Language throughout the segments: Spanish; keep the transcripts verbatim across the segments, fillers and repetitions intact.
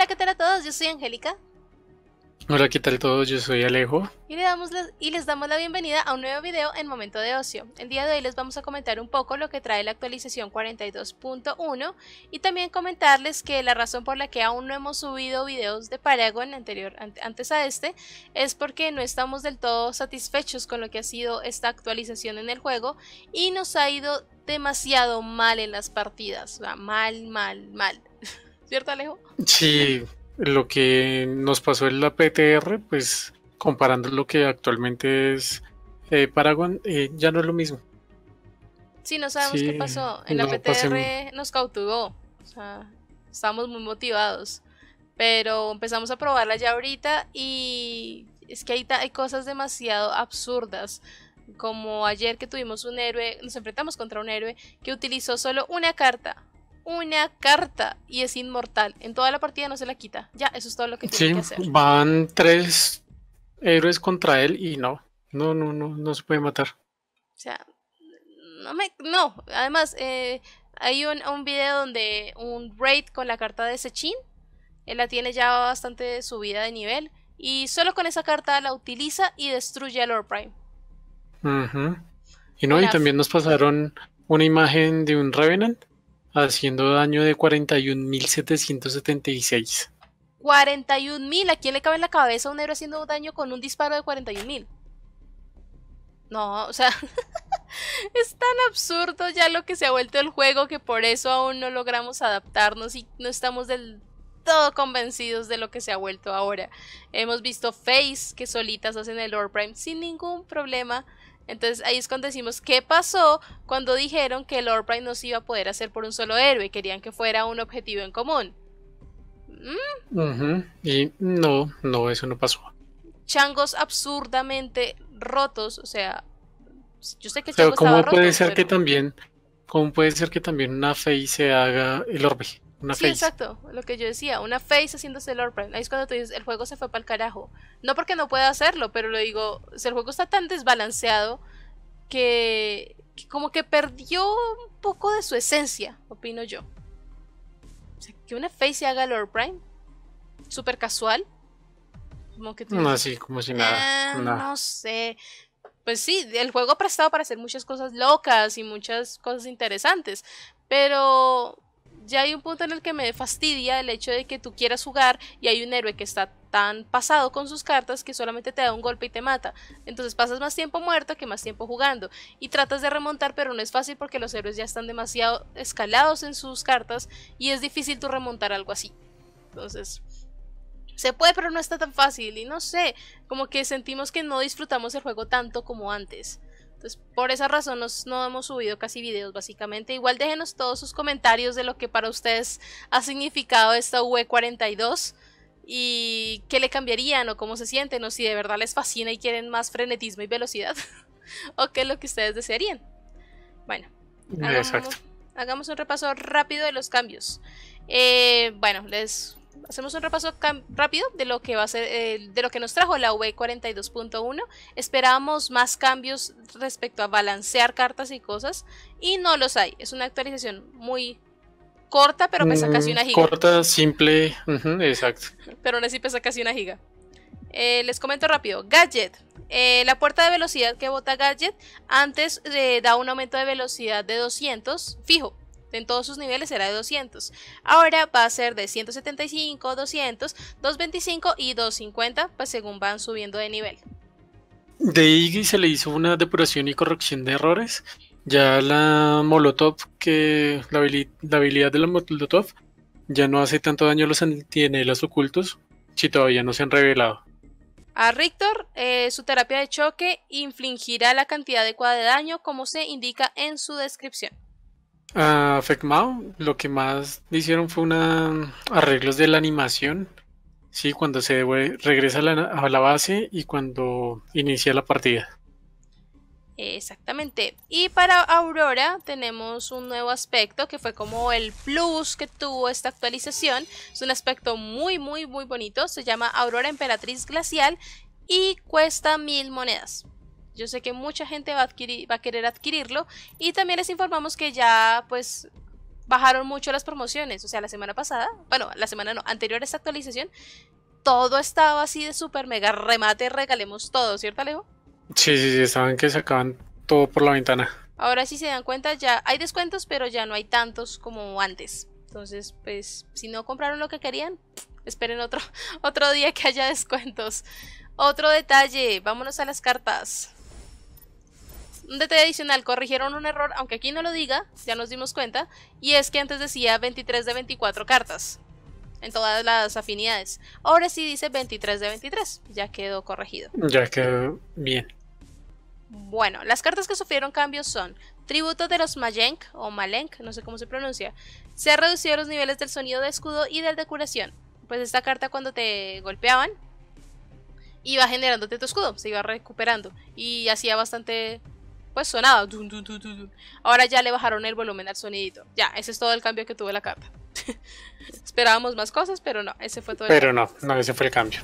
Hola, ¿qué tal a todos? Yo soy Angélica Hola, ¿qué tal todos? Yo soy Alejo. y, le damos la- y les damos la bienvenida a un nuevo video en Momento de Ocio. El día de hoy les vamos a comentar un poco lo que trae la actualización cuarenta y dos punto uno y también comentarles que la razón por la que aún no hemos subido videos de Paragon anterior, an- antes a este es porque no estamos del todo satisfechos con lo que ha sido esta actualización en el juego y nos ha ido demasiado mal en las partidas. O sea, mal, mal, mal. ¿Cierto, Alejo? Sí, lo que nos pasó en la P T R, pues comparando lo que actualmente es eh, Paragon, eh, ya no es lo mismo. Sí, no sabemos qué Sí, pasó. En la no pasemos. P T R nos cautivó. O sea, estábamos muy motivados. Pero empezamos a probarla ya ahorita y es que hay, ta- hay cosas demasiado absurdas. Como ayer que tuvimos un héroe, nos enfrentamos contra un héroe que utilizó solo una carta. Una carta y es inmortal. En toda la partida no se la quita. Ya, eso es todo lo que tiene Sí, que hacer. van tres héroes contra él y no, no, no, no, no se puede matar. O sea, no me. No, además, eh, hay un, un video donde un raid con la carta de Sechin. Él la tiene ya bastante subida de nivel. Y solo con esa carta la utiliza y destruye a Lord Prime. Ujú. Y no, y Una también nos pasaron una imagen de un Revenant haciendo daño de cuarenta y un mil setecientos setenta y seis. cuarenta y un mil. ¿A quién le cabe en la cabeza un héroe haciendo daño con un disparo de cuarenta y un mil? No, o sea, es tan absurdo ya lo que se ha vuelto el juego que por eso aún no logramos adaptarnos y no estamos del todo convencidos de lo que se ha vuelto ahora. Hemos visto Face que solitas hacen el Lord Prime sin ningún problema. Entonces ahí es cuando decimos qué pasó cuando dijeron que el Lord Prime no se iba a poder hacer por un solo héroe, querían que fuera un objetivo en común. ¿Mm? Ujú. Y no, no, eso no pasó. Changos absurdamente rotos, o sea, yo sé que Chango Pero estaba ¿cómo puede roto, ser que pero también, cómo puede ser que también una face se haga el orbe? Una sí, face. exacto, lo que yo decía, una face haciéndose el Lord Prime. Ahí es cuando tú dices, el juego se fue para el carajo. No porque no pueda hacerlo, pero lo digo, o sea, el juego está tan desbalanceado que, que como que perdió un poco de su esencia, opino yo. O sea, que una face se haga Lord Prime, súper casual, como que tú No, dices, así como si nada, eh, nada. no sé. Pues sí, el juego ha prestado para hacer muchas cosas locas y muchas cosas interesantes, pero ya hay un punto en el que me fastidia el hecho de que tú quieras jugar y hay un héroe que está tan pasado con sus cartas que solamente te da un golpe y te mata. Entonces pasas más tiempo muerto que más tiempo jugando y tratas de remontar, pero no es fácil porque los héroes ya están demasiado escalados en sus cartas y es difícil tú remontar algo así. Entonces, se puede, pero no está tan fácil. Y no sé, como que sentimos que no disfrutamos el juego tanto como antes. Entonces, por esa razón nos, no hemos subido casi videos, básicamente. Igual déjenos todos sus comentarios de lo que para ustedes ha significado esta U E cuarenta y dos. Y qué le cambiarían o cómo se sienten. O si de verdad les fascina y quieren más frenetismo y velocidad. O qué es lo que ustedes desearían. Bueno, hagamos, Exacto. hagamos un repaso rápido de los cambios. Eh, bueno, les hacemos un repaso rápido de lo que va a ser, eh, de lo que nos trajo la U E cuarenta y dos punto uno. Esperábamos más cambios respecto a balancear cartas y cosas y no los hay. Es una actualización muy corta, pero pesa casi Mm, una giga. corta, simple, ujú, exacto. Pero aún así pesa casi una giga. Eh, les comento rápido. Gadget. Eh, la puerta de velocidad que bota Gadget antes eh, da un aumento de velocidad de doscientos fijo. En todos sus niveles era de doscientos. Ahora va a ser de ciento setenta y cinco, doscientos, doscientos veinticinco y doscientos cincuenta, pues según van subiendo de nivel. De ahí se le hizo una depuración y corrección de errores. Ya la Molotov, que la, habili- la habilidad de la Molotov ya no hace tanto daño a los antiaéreos ocultos si todavía no se han revelado. A Rictor, eh, su terapia de choque infligirá la cantidad adecuada de daño como se indica en su descripción. A Fekmao lo que más le hicieron fue una arreglos de la animación. Sí, cuando se devue- regresa a la, a la base y cuando inicia la partida. Exactamente. Y para Aurora tenemos un nuevo aspecto que fue como el plus que tuvo esta actualización. Es un aspecto muy muy muy bonito. Se llama Aurora Emperatriz Glacial y cuesta mil monedas. Yo sé que mucha gente va a, adquirir, va a querer adquirirlo. Y también les informamos que ya pues bajaron mucho las promociones. O sea, la semana pasada, bueno, la semana no, anterior a esta actualización, todo estaba así de super mega remate, regalemos todo, ¿cierto, Alejo? Sí, sí, sí, estaban que sacaban todo por la ventana. Ahora si se dan cuenta ya hay descuentos, pero ya no hay tantos como antes. Entonces, pues, si no compraron lo que querían, esperen otro, otro día que haya descuentos. Otro detalle, vámonos a las cartas. Un detalle adicional, corrigieron un error, aunque aquí no lo diga, ya nos dimos cuenta, y es que antes decía veintitrés de veinticuatro cartas en todas las afinidades. Ahora sí dice veintitrés de veintitrés, ya quedó corregido. Ya quedó bien. Bueno, las cartas que sufrieron cambios son Tributo de los Mayenk o Malenk, no sé cómo se pronuncia. Se han reducido los niveles del sonido de escudo y del de curación. Pues esta carta cuando te golpeaban iba generándote tu escudo, se iba recuperando y hacía bastante, pues sonaba. Ahora ya le bajaron el volumen al sonidito. Ya, ese es todo el cambio que tuvo la carta. Esperábamos más cosas, pero no, ese fue todo el Pero cambio. no, no, ese fue el cambio.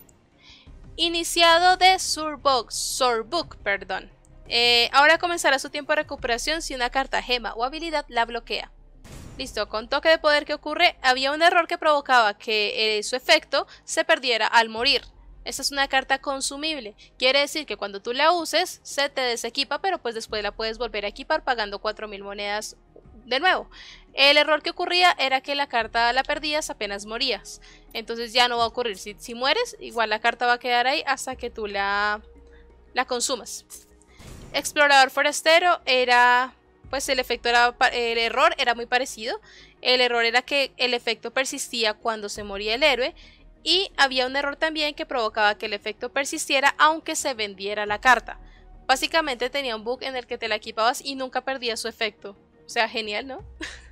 Iniciado de Surbook, Surbook, perdón. Eh, ahora comenzará su tiempo de recuperación si una carta, gema o habilidad la bloquea. Listo, con toque de poder que ocurre, había un error que provocaba que eh, su efecto se perdiera al morir. Esta es una carta consumible, quiere decir que cuando tú la uses se te desequipa, pero pues después la puedes volver a equipar pagando cuatro mil monedas de nuevo. El error que ocurría era que la carta la perdías apenas morías, entonces ya no va a ocurrir. Si, si mueres, igual la carta va a quedar ahí hasta que tú la, la consumas. Explorador forastero era, pues el efecto era, el error era muy parecido. El error era que el efecto persistía cuando se moría el héroe. Y había un error también que provocaba que el efecto persistiera aunque se vendiera la carta. Básicamente tenía un bug en el que te la equipabas y nunca perdía su efecto. O sea, genial, ¿no?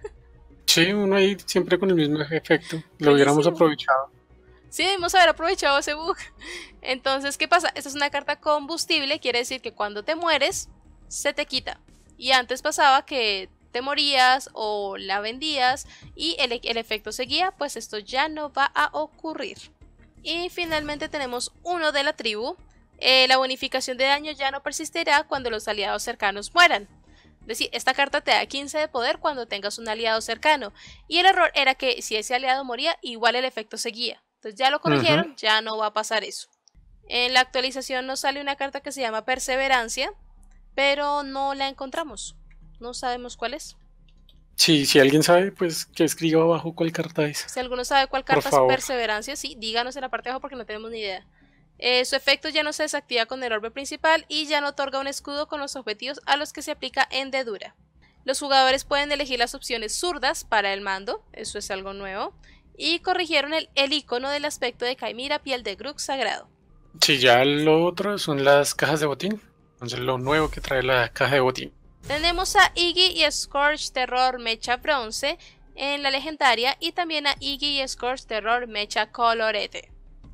Sí, uno ahí siempre con el mismo efecto. Lo Buenísimo. hubiéramos aprovechado. Sí, debimos haber aprovechado ese bug. Entonces, ¿qué pasa? Esta es una carta combustible, quiere decir que cuando te mueres, se te quita. Y antes pasaba que te morías o la vendías y el, el efecto seguía, pues esto ya no va a ocurrir. Y finalmente tenemos uno de la tribu. Eh, la bonificación de daño ya no persistirá cuando los aliados cercanos mueran. Es decir, esta carta te da quince de poder cuando tengas un aliado cercano. Y el error era que si ese aliado moría, igual el efecto seguía. Entonces ya lo corrigieron, uh-huh. Ya no va a pasar eso. En la actualización nos sale una carta que se llama Perseverancia, pero no la encontramos. No sabemos cuál es. Sí, si alguien sabe, pues que escriba abajo cuál carta es. Si alguno sabe cuál carta es Perseverancia, sí, díganos en la parte de abajo porque no tenemos ni idea. Eh, su efecto ya no se desactiva con el orbe principal y ya no otorga un escudo con los objetivos a los que se aplica hendedura. Los jugadores pueden elegir las opciones zurdas para el mando, eso es algo nuevo. Y corrigieron el, el icono del aspecto de Caimira, piel de Grux sagrado. Sí, ya lo otro son las cajas de botín. Entonces lo nuevo que trae la caja de botín. Tenemos a Iggy y Scorch Terror Mecha Bronce en la legendaria y también a Iggy y Scorch Terror Mecha Colorete.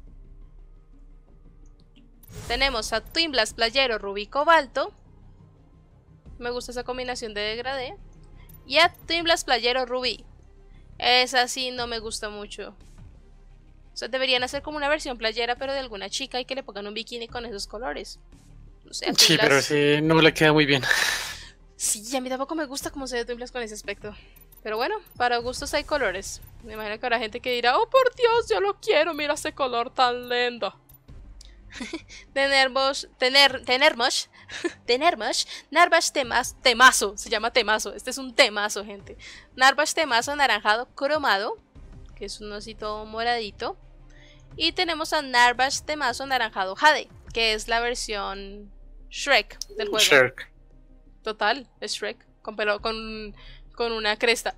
Tenemos a Twin Blast Playero Rubí Cobalto. Me gusta esa combinación de degradé. Y a Twin Blast Playero Rubí. Esa sí no me gusta mucho. O sea, deberían hacer como una versión playera, pero de alguna chica y que le pongan un bikini con esos colores. No sé, sí, pero sí, no le queda muy bien. Sí, a mí tampoco me gusta cómo se ve Twin Blast con ese aspecto. Pero bueno, para gustos hay colores. Me imagino que habrá gente que dirá, oh por Dios, yo lo quiero, mira ese color tan lindo. Tenermosh, tener, Tenermosh, Tenermosh, Narbash temas, Temazo, se llama Temazo, este es un temazo, gente. Narbash Temazo anaranjado cromado, que es un osito moradito. Y tenemos a Narbash Temazo anaranjado Jade, que es la versión Shrek del juego. Shrek. Total, es Shrek, con, pelo, con, con una cresta.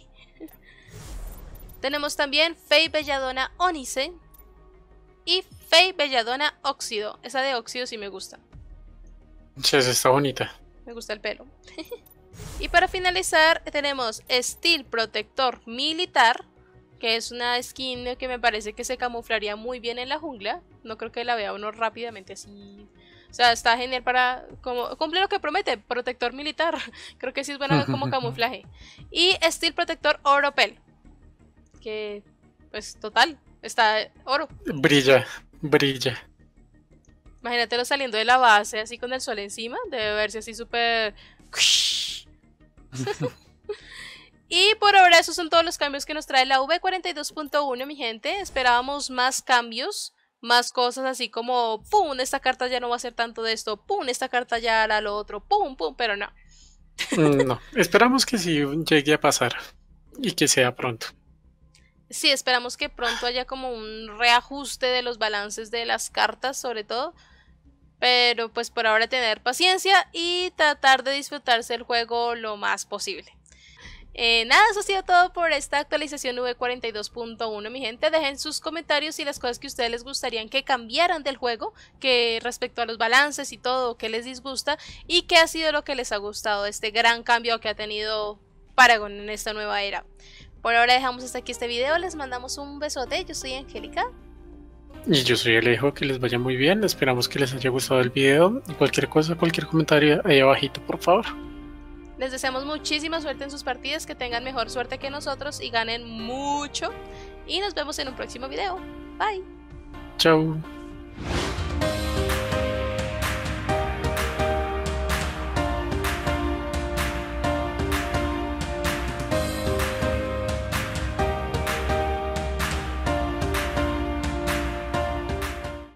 Tenemos también Fey Belladona Onice y Fey Belladona Óxido. Esa de Óxido sí me gusta. Sí, esa está bonita. Me gusta el pelo. Y para finalizar tenemos Steel Protector Militar, que es una skin que me parece que se camuflaría muy bien en la jungla. No creo que la vea uno rápidamente así. O sea, está genial para... Como, cumple lo que promete, protector militar. Creo que sí es buena como camuflaje. Y Steel Protector Oropel, que pues total, está oro. Brilla, brilla. Imagínatelo saliendo de la base así con el sol encima. Debe verse así súper... Y por ahora esos son todos los cambios que nos trae la V cuarenta y dos punto uno, mi gente. Esperábamos más cambios, más cosas así como, pum, esta carta ya no va a ser tanto de esto, pum, esta carta ya hará lo otro, pum, pum, pero no. No, esperamos que sí llegue a pasar y que sea pronto. Sí, esperamos que pronto haya como un reajuste de los balances de las cartas, sobre todo. Pero pues por ahora tener paciencia y tratar de disfrutarse el juego lo más posible. Eh, nada, eso ha sido todo por esta actualización V cuarenta y dos punto uno, mi gente. Dejen sus comentarios y las cosas que a ustedes les gustarían que cambiaran del juego, que respecto a los balances y todo, que les disgusta y qué ha sido lo que les ha gustado de este gran cambio que ha tenido Paragon en esta nueva era. Por ahora dejamos hasta aquí este video, les mandamos un besote, yo soy Angélica. Y yo soy Alejo, que les vaya muy bien, esperamos que les haya gustado el video y cualquier cosa, cualquier comentario ahí abajito, por favor. Les deseamos muchísima suerte en sus partidas, que tengan mejor suerte que nosotros y ganen mucho. Y nos vemos en un próximo video. Bye. Chao.